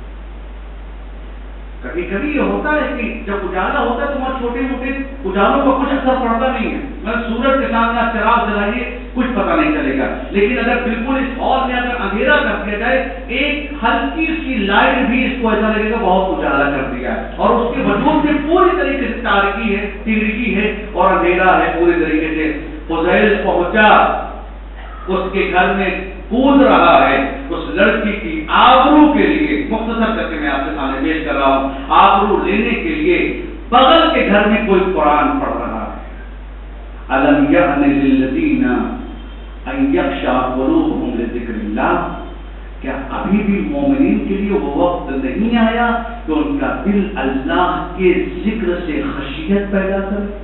Speaker 2: کبھی کبھی یہ ہوتا ہے کہ جب اجالا ہوتا ہے تو وہاں چھوٹے موٹے اجالوں کا کچھ اثر پڑتا نہیں ہے، مگر سورج کے سامنے آپ چراغ جلائیے کچھ پتہ نہیں چلے گا، لیکن اگر بالکل اس ہال میں اگر اندھیرا کر دیا جائے ایک ہلکی سی لائٹ بھی اس کو ایسا لگے گا بہت اجالا کر دیا ہے، اور اس کے وجود میں پوری طریقے سے تاریکی ہے، تیرگی ہے اور اندھیرا ہے پوری طریقے سے۔ فضیل پہنچا، اس کے گھر میں کود رہا ہے اس لڑکی کی آبرو کے لیے، مختصر کر کے میں آپ کے سامنے پیش کر رہا ہوں، آبرو لینے کے لیے بغل کے گھر میں کوئی قرآن پڑھ رہا ہے۔ الم یأن للذین ان یخشع قلوبهم لذکر اللہ، کیا ابھی بھی مومنین کے لیے وہ وقت نہیں آیا کہ ان کا دل اللہ کے ذکر سے خشیت پیدا کرے؟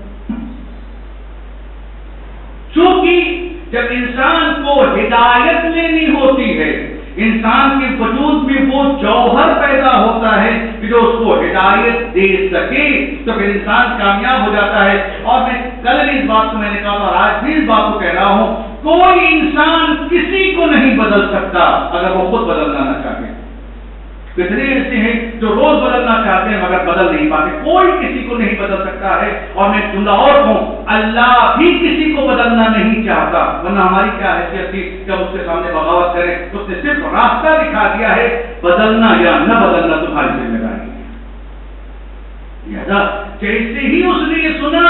Speaker 2: چونکہ جب انسان کو ہدایت لینی ہوتی ہے، انسان کے وجود میں وہ جوہر پیدا ہوتا ہے کہ جو اس کو ہدایت دے سکے تو پھر انسان کامیاب ہو جاتا ہے۔ اور میں کل بھی اس بات کو میں نے کہا اور آج بھی اس بات کو کہہ رہا ہوں، کوئی انسان کسی کو نہیں بدل سکتا اگر وہ خود بدلنا نہ چاہے۔ کتنے ایسے ہیں جو روز بدلنا چاہتے ہیں مگر بدل نہیں پاتے، کوئی کسی کو نہیں بدل سکتا ہے۔ اور میں جملہ اور کہوں، اللہ بھی کسی کو بدلنا نہیں چاہتا، ورنہ ہماری کیا حیثیت تھی جب اس کے سامنے بغاوت کریں، اس نے صرف راستہ دکھا دیا ہے، بدلنا یا نہ بدلنا تمہاری ذمہ داری ہے۔ لہذا جیسے ہی اس نے یہ سنا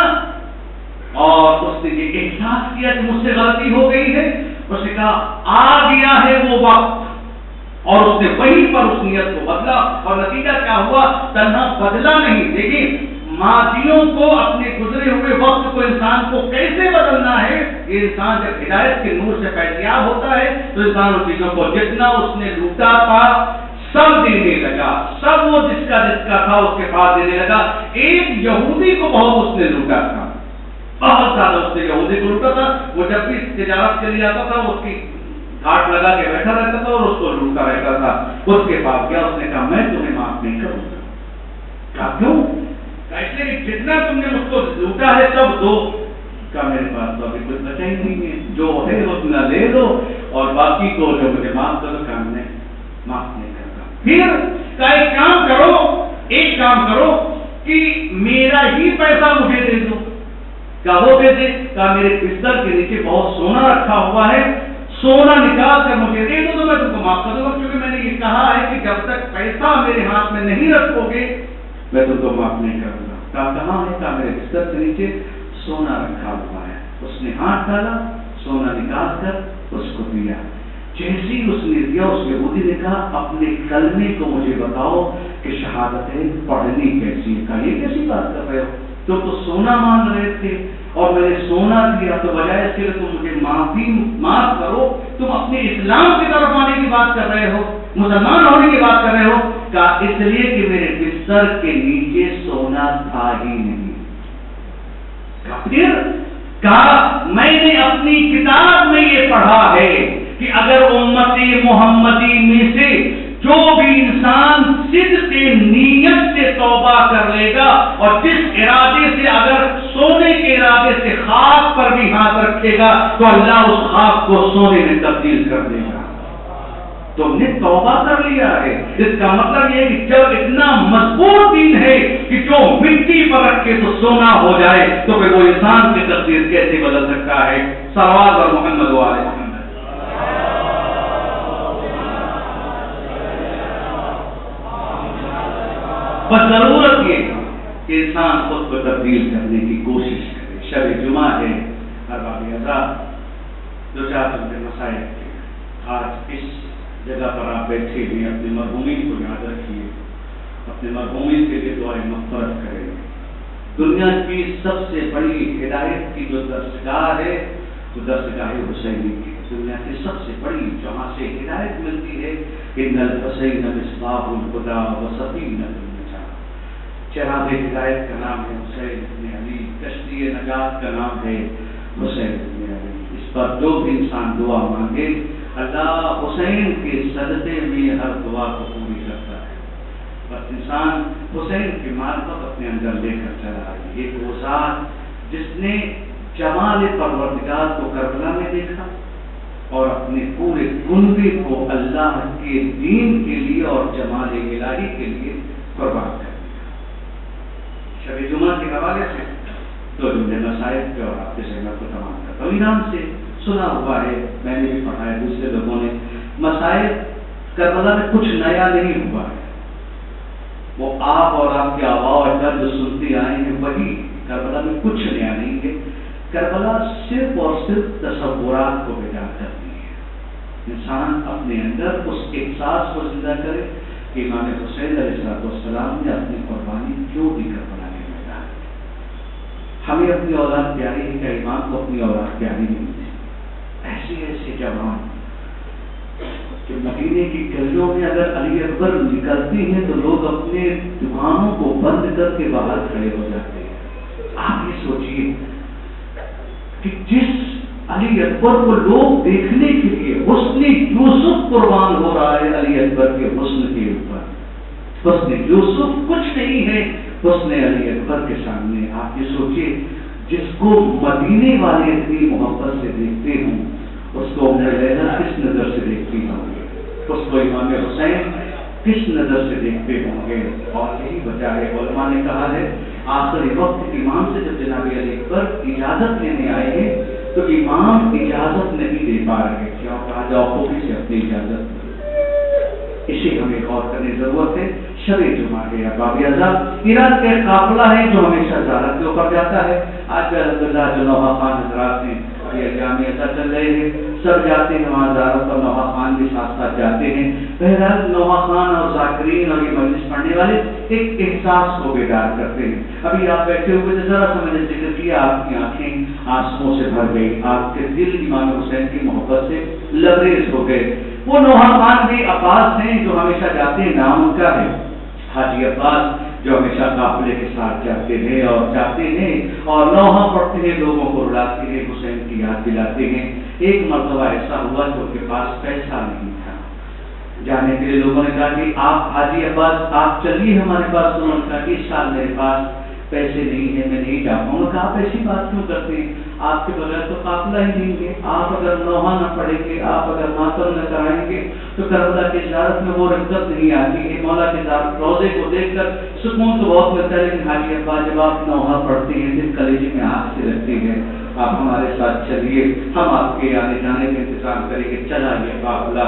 Speaker 2: اور اس نے یہ احساس کیا کہ مجھ سے غلطی ہو گئی ہے، اس نے کہا آ گیا ہے وہ وقت، اور اس نے وہیں پر اس نیت کو بدلا، اور نتیجہ کیا ہوا؟ تنہا بدلا نہیں، لیکن ماضیوں کو، اپنے گزرے ہوئے وقت کو انسان کو کیسے بدلنا ہے، یہ انسان جب ہدایت کے نور سے فیضیاب ہوتا ہے تو انسان ان چیزوں کو جتنا اس نے لوٹا تھا سب دینے لگا، سب وہ جس کا جس کا تھا اس کے پاس دینے لگا۔ ایک یہودی کو بہت اس نے لوٹا تھا، بہت زیادہ اس نے یہودی کو لوٹا تھا، وہ جب بھی تجارت کے لیے آتا تھا اس کی گھاٹ لگا کے بیٹھا رہتا تھا اور اس کو لوٹا رہتا تھا۔ اس کے پاس گیا، اس نے کہا میں تمہیں معاف نہیں کروں گا۔ کہا کیوں؟ ایسے جتنا تم نے مجھ کو لوٹا ہے سب دو۔ کہا میرے پاس تو ابھی کچھ بچا ہی نہیں ہے، جو ہے اتنا لے لو اور باقی کو جو مجھے معاف کرو، کہا میں معاف نہیں کرتا۔ پھر کہا ایک کام کرو، ایک کام کرو کہ میرا ہی پیسہ مجھے دے دو۔ کہا وہ پیسے؟ کہا میرے بستر کے نیچے بہت سونا رکھا ہوا ہے، سونا نکال کر مجھے دے دو تو میں تم کو معاف کر دوں گا، کیونکہ میں نے یہ کہا ہے کہ جب تک پیسہ میرے ہاتھ میں نہیں رکھو گے میں تم کو معاف نہیں کروں گا۔ کہا کہاں ہے؟ کہا میرے بستر کے نیچے سونا رکھا ہوا ہے۔ اس نے ہاتھ ڈالا، سونا نکال کر اس کو دیا۔ جیسی اس نے دیا، اس یہودی نے کہا اپنے کلمے کو مجھے بتاؤ کہ شہادتیں پڑھنی کیسی ہے۔ کہا یہ کیسی بات کر رہے ہو، تو تو سونا مانگ رہے تھے اور میں نے سونا دیا، تو بجائے اس کے لیے تم مجھے معافی معاف کرو، تم اپنے اسلام کی طرف آنے کی بات کر رہے ہو، مسلمان ہونے کی بات کر رہے ہو۔ کہا اس لیے کہ میرے بستر کے نیچے سونا تھا ہی نہیں۔ پھر کہا میں نے اپنی کتاب میں یہ پڑھا ہے کہ اگر امتی محمدی میں سے جو بھی انسان صدق نیت سے توبہ کر لے گا اور جس ارادے سے اگر سونے کے ارادے سے خاک پر بھی ہاتھ رکھے گا تو اللہ اس خاک کو سونے میں تبدیل کر دے گا۔ تم نے توبہ کر لیا ہے، اس کا مطلب یہ کہ جب اتنا مضبوط دین ہے کہ جو مٹی پر رکھے تو سونا ہو جائے تو پھر وہ انسان کی تقدیر کیسے بدل سکتا ہے؟ صلوات اور محمد و آل محمد۔ بس ضرورت یہ کہ انسان خود کو تبدیل کرنے کی کوشش کرے۔ شب جمعہ ہے، ارباب ازاں دو چار گھنٹے مسائل کے، آج اس جگہ پر آپ بیٹھے ہوئے اپنے مرحومین کو یاد رکھیے، اپنے مرحومین کے لیے دعائیں مغفرت کریں۔ دنیا کی سب سے بڑی ہدایت کی جو درسگاہ ہے وہ درسگاہ حسینی کی، دنیا کی سب سے بڑی جہاں سے ہدایت ملتی ہے ان الحسین مصباح الہدی و سفینۃ النجاۃ۔ چراغ ہدایت کا نام ہے حسین بن علی، کشتی نجات کا نام ہے حسین بن علی۔ اس پر جو بھی انسان دعا مانگے اللہ حسین کے صدقے میں ہر دعا کو پوری کرتا ہے۔ بس انسان حسین کی معرفت اپنے اندر لے کر چلا ہے۔ ایک وہ ذات جس نے جمال پروردگار کو کربلا میں دیکھا اور اپنے پورے کنبے کو اللہ کے دین کے لیے اور جمال الہی کے لیے قربان کر دیا۔ شب جمعہ کے حوالے سے دو جملے مسائل کے اور آپ کے ذہن کو تمام کرتا ہوں۔ ایران سے سنا ہوا ہے، میں نے بھی پڑھا ہے، دوسرے لوگوں نے، مسائل کربلا میں کچھ نیا نہیں ہوا ہے، وہ آپ اور آپ کے آباء و اجداد جو سنتے آئے ہیں وہی، کربلا میں کچھ نیا نہیں ہے۔ کربلا صرف اور صرف تصورات کو بیدار کرتی ہے۔ انسان اپنے اندر اس احساس کو زندہ کرے کہ امام حسین علیہ السلام نے اپنی قربانی کیوں دی کربلا کے میدان میں۔ ہمیں اپنی اولاد پیاری ہے، کہ امام کو اپنی اولاد پیاری نہیں تھی؟ ایسے ایسے جوان کہ مدینے کی گلیوں میں اگر علی اکبر نکلتے ہیں تو لوگ اپنے دکانوں کو بند کر کے باہر کھڑے ہو جاتے ہیں۔ آپ یہ سوچیے کہ جس علی اکبر کو لوگ دیکھنے کے لیے حسن یوسف قربان ہو رہا ہے علی اکبر کے حسن کے اوپر، حسن یوسف کچھ نہیں ہے حسن علی اکبر کے سامنے۔ آپ یہ سوچیے جس کو مدینے والے اتنی محبت سے دیکھتے ہوں اس کو ام لیلا کس نظر سے دیکھتی ہوں گے، اس کو امام حسین کس نظر سے دیکھتے ہوں گے۔ اور یہی وجہ ہے، علماء نے کہا ہے آخری وقت امام سے جب جناب علی اکبر اجازت لینے آئے ہیں تو امام اجازت نہیں دے پا رہے تھے اور کہا جاؤ خوبی سے اپنی اجازت، اسی ہمیں غور کرنے ضرورت ہے۔ شب جمعہ ہے، ارباب ازاں ایران کا ایک قافلہ ہے جو ہمیشہ زیارت کے اوپر جاتا ہے۔ آج الحمدللہ جو نوحہ خان حضرات ہیں یہ جامعہ چل رہے ہیں، سب جاتے ہیں وہاں زیارت، اور نوحہ خان بھی ساتھ ساتھ جاتے ہیں۔ بہرحال نوحہ خان اور ذاکرین اور یہ مجلس پڑھنے والے ایک احساس کو بیدار کرتے ہیں۔ ابھی آپ بیٹھے ہوئے تھے، ذرا سا میں نے ذکر کیا، آپ کی آنکھیں آنسوؤں سے بھر گئی، آپ کے دل امام حسین کی محبت سے لبریز ہو گئے۔ وہ نوحہ خان بھی عباس ہیں جو ہمیشہ جاتے ہیں، نام ان کا ہے حاجی عباس، جو ہمیشہ قافلے کے ساتھ جاتے ہیں اور جاتے ہیں اور نوحہ پڑھتے ہیں، لوگوں کو رلاتے ہیں، حسین کی یاد دلاتے ہیں۔ ایک مرتبہ ایسا ہوا کہ ان کے پاس پیسہ نہیں تھا جانے کے لیے، لوگوں نے کہا کہ آپ حاجی عباس آپ چلیے ہمارے پاس، انہوں نے کہا کہ اس سال میرے پاس پیسے نہیں ہیں، میں نہیں جا پاؤں گا۔ آپ ایسی بات کیوں کرتے ہیں، آپ کے بغیر تو قافلہ ہی نہیں ہے، آپ اگر نوحہ نہ پڑھیں گے، آپ اگر ماتم نہ کرائیں گے تو کربلا کی زیارت میں وہ رغبت نہیں آتی ہے۔ مولا کے روضے کو دیکھ کر سکون تو بہت ملتا ہے، لیکن حاجی عباس جب آپ نوحہ پڑھتے ہیں دل کلیجے میں آگ سے لگتی ہے۔ آپ ہمارے ساتھ چلیے، ہم آپ کے آنے جانے کا انتظام کریں گے۔ چلا یہ قافلہ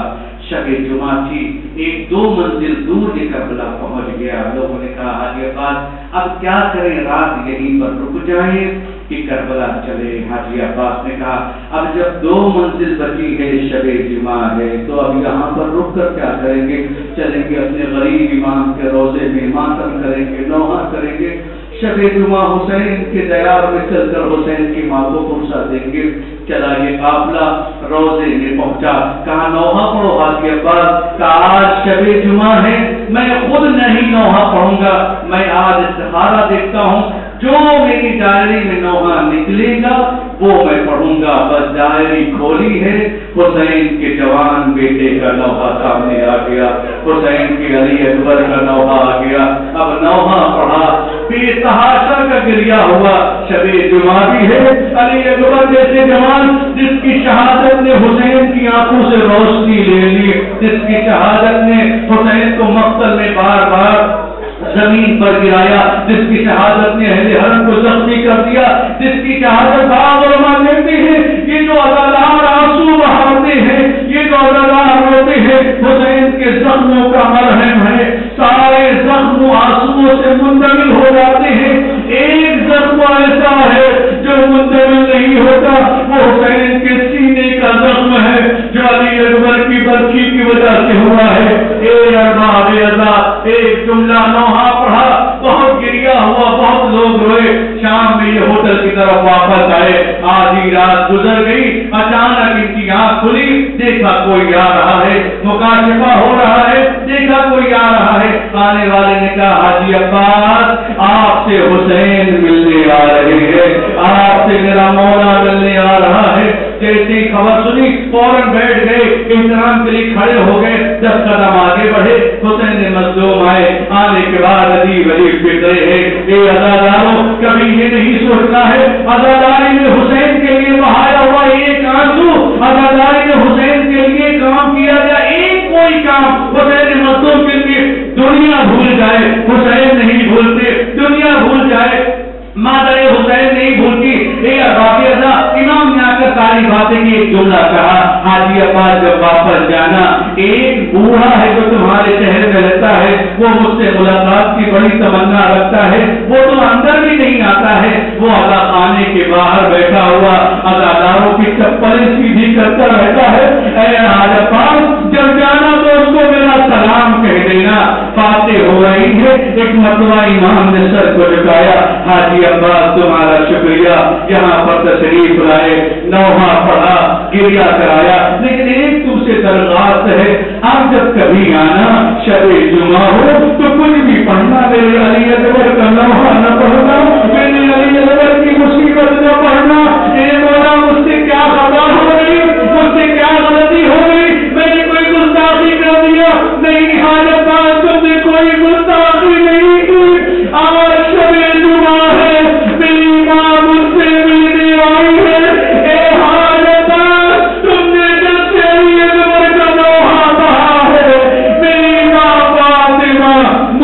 Speaker 2: شب جمعہ تھی، ایک دو منزل دور یہ کربلا پہنچ گیا. لوگوں نے کہا حاجی عباس اب کیا کریں، رات یہیں پر رک جائیں کہ کربلا چلے. حاجی عباس نے کہا اب جب دو منزل بچی ہے، شب جمعہ ہے، تو اب یہاں پر رک کر کیا کریں گے، چلیں گے اپنے غریب امام کے روضے میں ماتم کریں گے، نوحہ کریں گے. شب جمعہ حسین کے دیار میں چل کر حسین کی ماں کو پرسا دیں گے. چلا یہ قافلہ روضے میں پہنچا، کہا نوحہ پڑھو. حاجی عباس کہا آج شب جمعہ ہے، میں خود نہیں نوحہ پڑھوں گا، میں آج استخارہ دیکھتا ہوں، جو میری ڈائری میں نوحہ نکلے گا وہ میں پڑھوں گا. بس ڈائری کھولی ہے، حسین کے جوان بیٹے کا نوحہ سامنے آ گیا، حسین کے علی اکبر کا نوحہ آ گیا. اب نوحہ پڑھا، بے تحاشا کا گریہ ہوا. شب جمعہ بھی ہے، علی اکبر جیسے جوان جس کی شہادت نے حسین کی آنکھوں سے روشنی لے لی، جس کی شہادت نے حسین کو مقتل میں بار بار زمین پر گرایا، جس کی شہادت نے اہل حرم کو زخمی کر دیا، جس کی شہادت بعض علماء کہتے ہیں یہ جو عزادار آنسو بہاتے ہیں، یہ جو عزادار روتے ہیں، حسین کے زخموں کا مرہم ہے. سارے زخم آنسوؤں سے منتقل ہو جاتے ہیں. ایک زخم ایسا ہے جو منتقل نہیں ہوتا، وہ حسین کے سینے کا زخم ہے جو علی اکبر کی برچی کی وجہ سے ہوا ہے. اے ارباب عزا، ایک جملہ نوحہ پڑھا، بہت گریہ ہوا، بہت لوگ روئے. شام میں یہ ہوٹل کی طرف واپس آئے، آدھی رات گزر گئی، اچانک ان کی آنکھ کھلی، دیکھا کوئی آ رہا ہے، مکاشفہ ہو رہا ہے، دیکھا کوئی آ رہا ہے. آنے والے نے کہا حاجی عباس آپ سے حسین ملنے آ رہے ہیں، آپ سے میرا مولا ملنے آ رہا ہے. جیسی خبر سنی فوراً بیٹھ گئے، احترام کے لیے کھڑے ہو گئے، دس قدم آگے بڑھے. حسین مظلوم آئے، آنے کے بعد عجیب عجیب فکرے ہیں. اے عزاداروں کبھی یہ نہیں سوچنا ہے عزاداری میں حسین کے لیے بہایا ہوا ایک آنسو، عزاداری میں حسین کے لیے کام کیا جائے ایک کوئی کام حسین مظلوم کے لیے دنیا بھول جائے. حسین نہیں بھولتے، دنیا بھول جائے، مادر حسین نہیں بھولتی. اے ارباب عزا، امام نے آ کر ساری باتیں کی، ایک جملہ کہا حاجی عباس جب واپس جانا، ایک بوڑھا ہے جو تمہارے شہر میں رہتا ہے، وہ مجھ سے ملاقات کی بڑی تمنا رکھتا ہے، وہ تو اندر بھی نہیں آتا ہے، وہ عزا خانے کے باہر بیٹھا ہوا عزاداروں کی چپلیں سیدھی کرتا رہتا ہے. اے حاجی عباس جب جانا تو اس کو میرا سلام کہہ دینا. باتیں ہو رہی ہے، ایک مرتبہ امام نے سر کو جھکایا، حاجی عباس تمہارا شکریہ، یہاں پر تشریف لائے، نوحہ پڑھا، گریہ کرایا، لیکن ایک تم سے درخواست ہے، آپ جب کبھی آنا شب جمعہ ہو تو کچھ بھی پڑھنا، میرے علی اکبر کا نوحہ نہ پڑھنا، میرے علی اکبر کی مصیبت نہ پڑھنا. اے مولا مجھ سے کیا خطا ہو گئی، مجھ سے کیا غلطی ہو گئی، میں نے کوئی گستاخی کر دیا؟ نہیں حاجی عباس تم نے کوئی گستاخی نہیں کی. آج شب جمعہ ہے، میری ماں مجھ سے ملنے آئی ہے. اے حاجی عباس تم نے جب سے علی اکبر کا نوحہ پڑھا ہے، میری ماں فاطمہ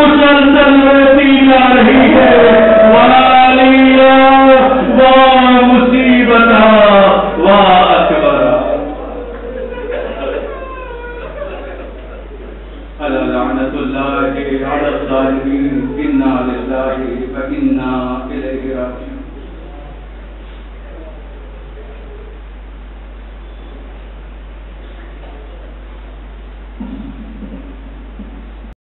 Speaker 2: مسلسل روتی جا رہی ہے. والیہ وا مصیبتہ وا اکبر. لعنت اللہ علی الظالمین. انا للہ و انا الیہ